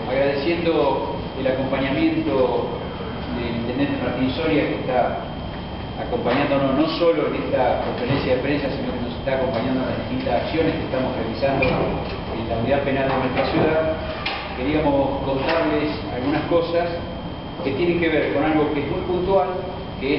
agradeciendo el acompañamiento del intendente Martín Soria, que está acompañándonos no solo en esta conferencia de prensa, sino que nos está acompañando en las distintas acciones que estamos realizando en la unidad penal de nuestra ciudad. Queríamos contarles algunas cosas que tienen que ver con algo que es muy puntual, que es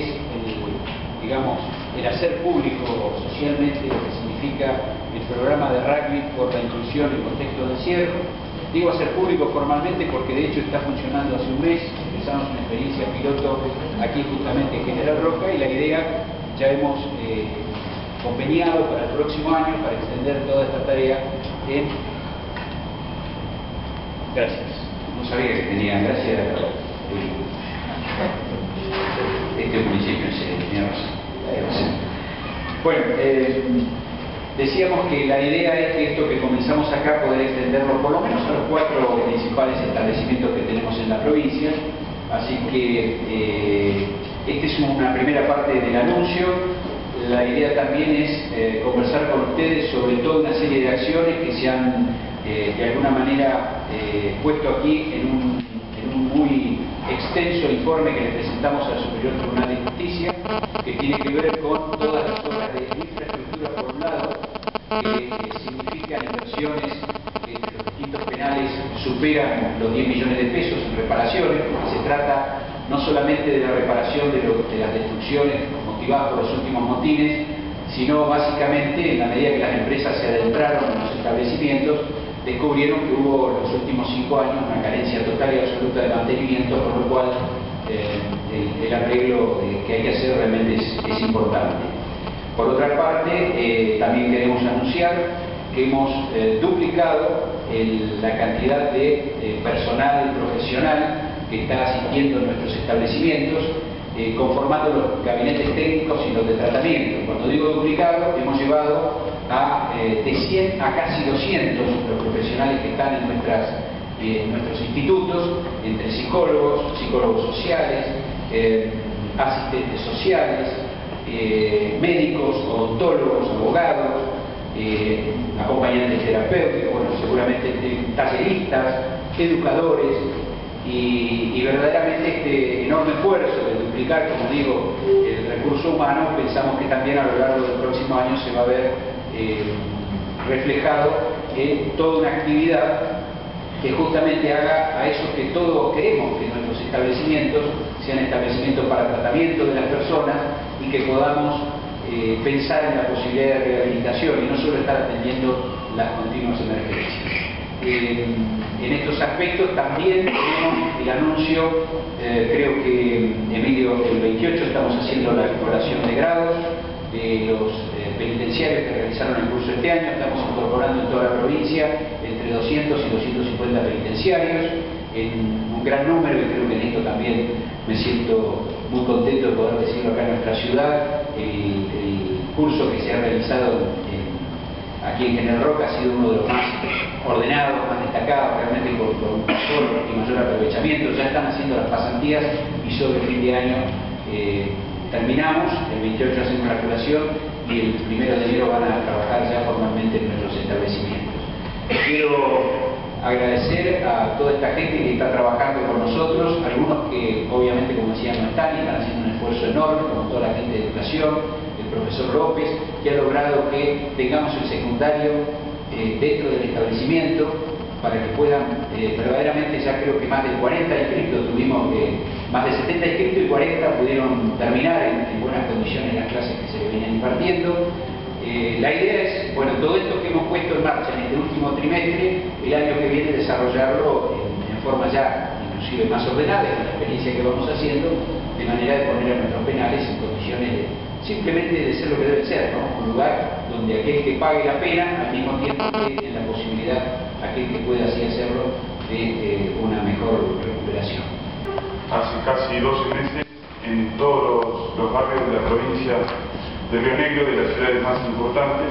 el hacer público socialmente lo que significa el programa de rugby por la inclusión en contexto de encierro. Digo hacer público formalmente porque de hecho está funcionando hace un mes. Empezamos una experiencia piloto aquí justamente en General Roca y la idea ya hemos conveniado para el próximo año para extender toda esta tarea en... Gracias. No sabía que tenía gracias este municipio, tenía razón. Bueno, decíamos que la idea es que esto que comenzamos acá poder extenderlo por lo menos a los 4 principales establecimientos que tenemos en la provincia. Así que esta es una primera parte del anuncio. La idea también es conversar con ustedes sobre toda una serie de acciones que se han de alguna manera puesto aquí en un muy extenso informe que le presentamos al Superior Tribunal de Justicia, que tiene que ver con todas las obras de infraestructura por un lado, que significan inversiones que los distintos penales superan los 10 millones de pesos en reparaciones, porque se trata no solamente de la reparación de las destrucciones motivadas por los últimos motines, sino básicamente en la medida que las empresas se adentraron en los establecimientos, descubrieron que hubo en los últimos 5 años una carencia total y absoluta de mantenimiento, por lo cual el arreglo que hay que hacer realmente es importante. Por otra parte, también queremos anunciar que hemos duplicado la cantidad de personal profesional que está asistiendo en nuestros establecimientos, conformando los gabinetes técnicos y los de tratamiento. Cuando digo duplicado, hemos llevado de 100 a casi 200 los profesionales que están en nuestros institutos, entre psicólogos, psicólogos sociales, asistentes sociales, médicos, odontólogos, abogados, acompañantes terapéuticos, bueno, seguramente talleristas, educadores, y verdaderamente este enorme esfuerzo de duplicar, como digo, el recurso humano, pensamos que también a lo largo del próximo año se va a ver reflejado en toda una actividad que justamente haga a eso que todos queremos, que nuestros establecimientos sean establecimientos para tratamiento de las personas y que podamos pensar en la posibilidad de rehabilitación y no solo estar atendiendo las continuas emergencias. En estos aspectos también tenemos el anuncio, creo que Emilio, el 28 estamos haciendo la exploración de grados de los penitenciarios que realizaron el curso este año. Estamos incorporando en toda la provincia entre 200 y 250 penitenciarios, en un gran número, y creo que en esto también me siento muy contento de poder decirlo acá en nuestra ciudad. El curso que se ha realizado aquí en General Roca ha sido uno de los más ordenados, más destacados, realmente con un mejor y mayor aprovechamiento. Ya están haciendo las pasantías y sobre fin de año terminamos, el 28 hacemos la curación y el 1 de enero van a trabajar ya formalmente en nuestros establecimientos. Quiero agradecer a toda esta gente que está trabajando con nosotros, algunos que obviamente, como decía, no están y están haciendo un esfuerzo enorme, como toda la gente de educación, el profesor López, que ha logrado que tengamos el secundario dentro del establecimiento para que puedan, verdaderamente ya creo que más de 40 inscritos, tuvimos más de 70 inscritos y 40 pudieron terminar en buenas condiciones las clases que se venían impartiendo. La idea es, bueno, todo esto que hemos puesto en marcha en este último trimestre, el año que viene desarrollarlo en forma ya inclusive más ordenada, con la experiencia que vamos haciendo, de manera de poner a nuestros penales en condiciones simplemente de ser lo que debe ser, ¿no? Un lugar donde aquel que pague la pena, al mismo tiempo que en la posibilidad, aquel que pueda así hacerlo, de una mejor recuperación. Hace casi 12 meses, en todos los barrios de la provincia de Río Negro, de las ciudades más importantes,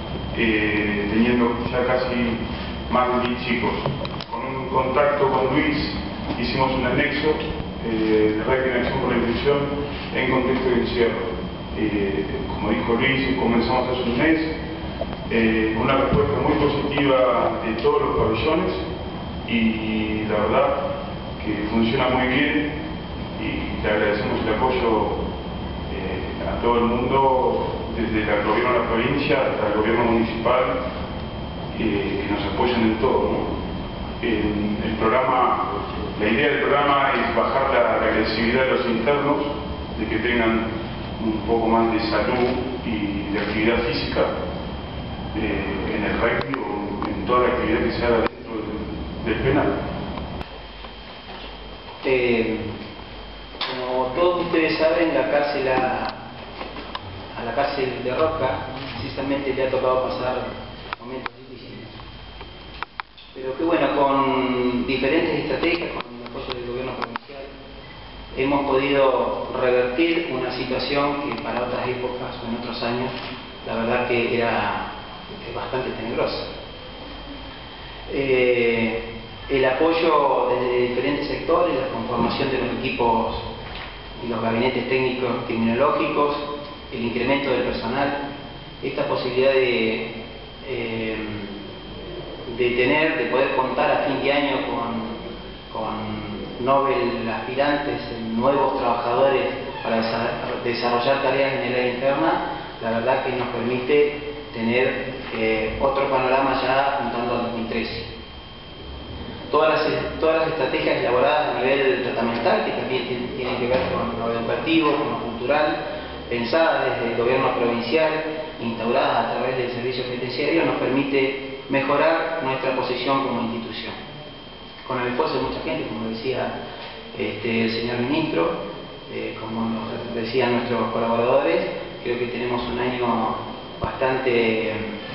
teniendo ya casi más de 1000 chicos. Con un contacto con Luis hicimos un anexo de rugby en acción por la inclusión en contexto de encierro. Como dijo Luis, comenzamos hace un mes, una respuesta muy positiva de todos los pabellones. y la verdad que funciona muy bien y le agradecemos el apoyo a todo el mundo, desde el gobierno de la provincia hasta el gobierno municipal, que nos apoyan en todo, ¿no? El programa, la idea del programa es bajar la agresividad de los internos, de que tengan un poco más de salud y de actividad física en el rugby o en toda la actividad que se haga dentro del penal. Como todos ustedes saben, a la cárcel de Roca precisamente le ha tocado pasar momentos difíciles. Pero que bueno, con diferentes estrategias, con el apoyo del gobierno provincial, hemos podido revertir una situación que para otras épocas o en otros años la verdad que era bastante tenebrosa. El apoyo desde diferentes sectores, la conformación de los equipos y los gabinetes técnicos criminológicos, el incremento del personal, esta posibilidad de poder contar a fin de año con Nobel aspirantes, nuevos trabajadores para desarrollar tareas en el área interna, la verdad que nos permite tener otro panorama ya apuntando al 2013. Todas las estrategias elaboradas a nivel tratamental, que también tienen que ver con lo educativo, con lo cultural, pensadas desde el gobierno provincial, instauradas a través del servicio penitenciario, nos permite mejorar nuestra posición como institución. Con el esfuerzo de mucha gente, como decía el señor ministro, como nos decían nuestros colaboradores, creo que tenemos un año bastante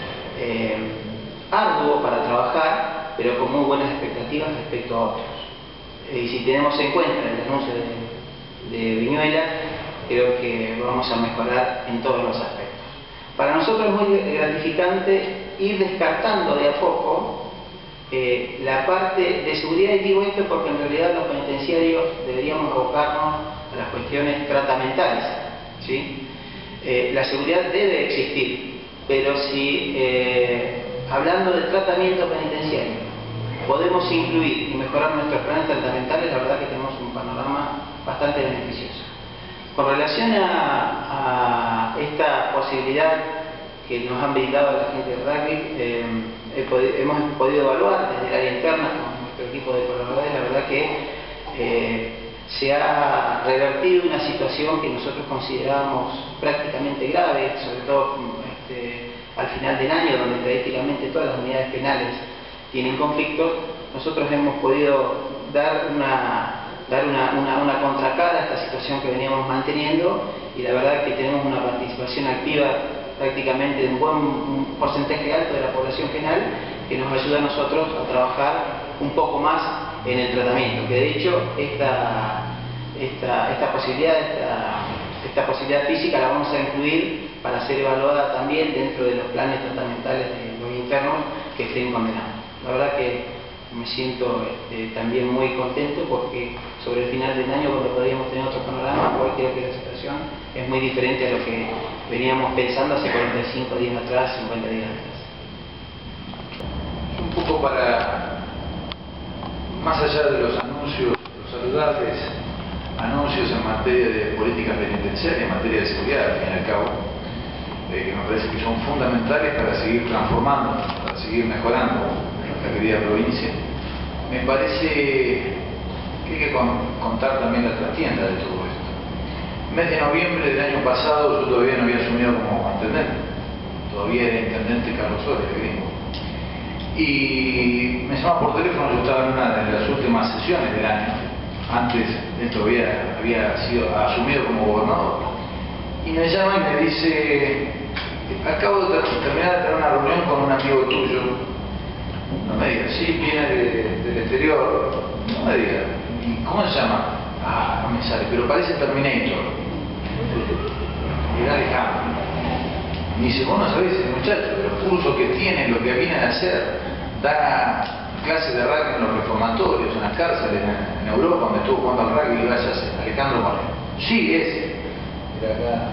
arduo para trabajar, pero con muy buenas expectativas respecto a otros. Y si tenemos en cuenta el anuncio de Viñuela, creo que vamos a mejorar en todos los aspectos. Para nosotros es muy gratificante ir descartando de a poco la parte de seguridad, y digo esto porque en realidad los penitenciarios deberíamos abocarnos a las cuestiones tratamentales, ¿sí? La seguridad debe existir, pero si hablando de tratamiento penitenciario podemos incluir y mejorar nuestros planes tratamentales, la verdad que tenemos un panorama bastante beneficioso. Con relación a esta posibilidad que nos han brindado la gente de rugby, hemos podido evaluar desde el área interna con nuestro equipo de colaboradores, la verdad que se ha revertido una situación que nosotros considerábamos prácticamente grave, sobre todo al final del año, donde estadísticamente todas las unidades penales tienen conflictos. Nosotros hemos podido dar una contracara a esta situación que veníamos manteniendo, y la verdad que tenemos una participación activa prácticamente de un buen porcentaje alto de la población penal, que nos ayuda a nosotros a trabajar un poco más en el tratamiento, que de hecho esta posibilidad física la vamos a incluir para ser evaluada también dentro de los planes tratamentales de los internos que estén condenados. La verdad que me siento también muy contento, porque sobre el final del año, cuando podríamos tener otro panorama, hoy creo que la situación es muy diferente a lo que veníamos pensando hace 45 días atrás, 50 días atrás. Un poco para, más allá de los anuncios, los saludables anuncios en materia de política penitenciaria, en materia de seguridad, al fin y al cabo, que me parece que son fundamentales para seguir transformando, para seguir mejorando nuestra querida provincia, me parece que hay que contar también la trastienda de todo esto. El mes de noviembre del año pasado yo todavía no había asumido como intendente, todavía era intendente Carlos Soria, gringo. Y me llama por teléfono, yo estaba en una de las últimas sesiones del año, antes de esto había sido asumido como gobernador, y me llama y me dice: acabo de terminar de tener una reunión con un amigo tuyo. No me diga, sí, viene del exterior. No me diga, ¿y cómo se llama? Ah, no me sale, pero parece Terminator. Era Alejandro. Me dice: vos no sabés, ese muchacho, los cursos que tiene, lo que viene a hacer, da clases de rugby en los reformatorios, en las cárceles en Europa, donde estuvo jugando al rugby, y vayas, Alejandro Moreno. Sí, ese. Era acá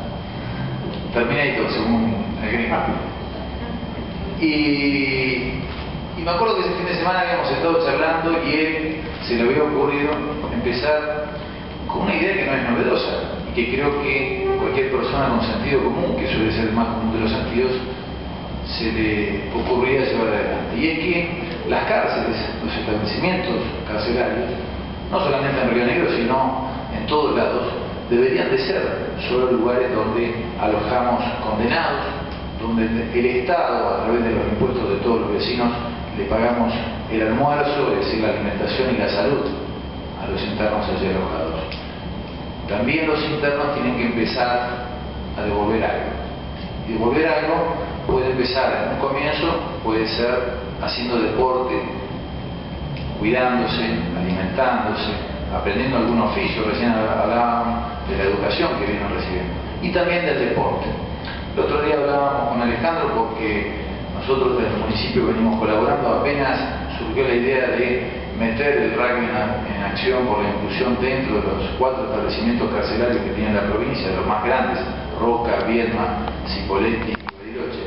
Terminator, según el gringo. Y Y me acuerdo que ese fin de semana habíamos estado charlando y él se le había ocurrido empezar con una idea que no es novedosa y que creo que cualquier persona con sentido común, que suele ser el más común de los sentidos, se le ocurría llevar adelante. Y es que las cárceles, los establecimientos carcelarios, no solamente en Río Negro, sino en todos lados, deberían de ser solo lugares donde alojamos condenados, donde el Estado, a través de los impuestos de todos los vecinos, le pagamos el almuerzo, es decir, la alimentación y la salud a los internos allí alojados. También los internos tienen que empezar a devolver algo. Y devolver algo puede empezar en un comienzo, puede ser haciendo deporte, cuidándose, alimentándose, aprendiendo algún oficio. Recién hablábamos de la educación que vienen recibiendo, y también del deporte. El otro día hablábamos con Alejandro porque nosotros desde el municipio venimos colaborando, apenas surgió la idea de meter el rugby en acción por la inclusión dentro de los 4 establecimientos carcelarios que tiene la provincia, los más grandes, Roca, Viedma, Cipolletti y Bariloche.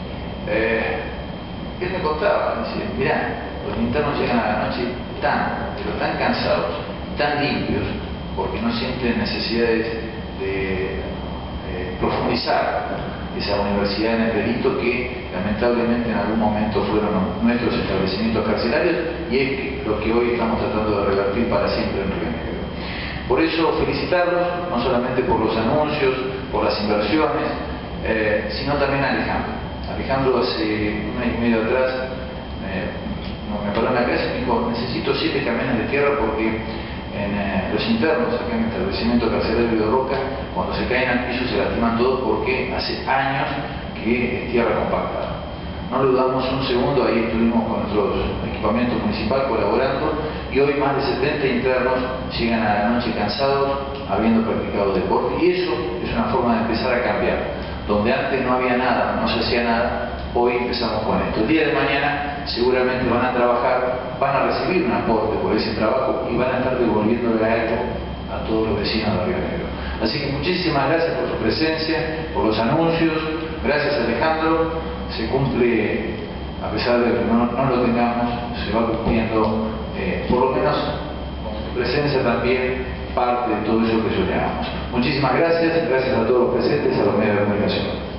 Él me contaba, dice, mirá, los internos llegan a la noche pero tan cansados, tan limpios, porque no sienten necesidades de profundizar esa universidad en el delito que lamentablemente en algún momento fueron nuestros establecimientos carcelarios, y es lo que hoy estamos tratando de revertir para siempre en Río Negro. Por eso felicitarlos, no solamente por los anuncios, por las inversiones, sino también a Alejandro. Alejandro hace un año y medio atrás me paró en la casa y me dijo, necesito 7 camiones de tierra porque los internos acá en el establecimiento carcelario de Roca, cuando se caen al piso se lastiman todos porque hace años que es tierra compactada. No lo dudamos un segundo, ahí estuvimos con nuestros equipamientos municipal colaborando, y hoy más de 70 internos llegan a la noche cansados habiendo practicado deporte, y eso es una forma de empezar a cambiar. Donde antes no había nada, no se hacía nada, hoy empezamos con esto. El día de mañana seguramente van a trabajar, van a recibir un aporte por ese trabajo y van a estar devolviéndole algo a todos los vecinos de Río Negro. Así que muchísimas gracias por su presencia, por los anuncios, gracias Alejandro, se cumple, a pesar de que no lo tengamos, se va cumpliendo, por lo menos con su presencia también, parte de todo eso que soñábamos. Muchísimas gracias, gracias a todos los presentes, a los medios de comunicación.